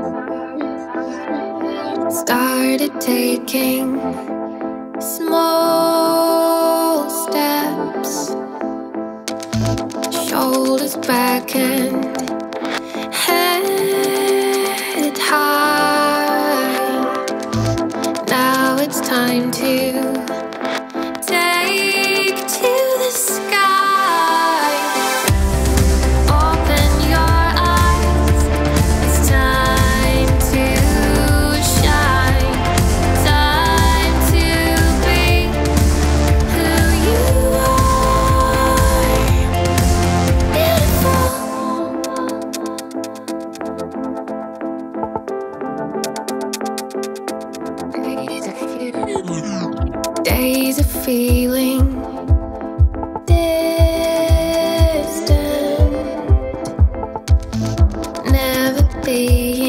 Started taking small steps, shoulders back and head high. Now it's time to take to the sky. Open your eyes, it's time to shine. Time to be who you are. Beautiful. Days of feeling distant, never being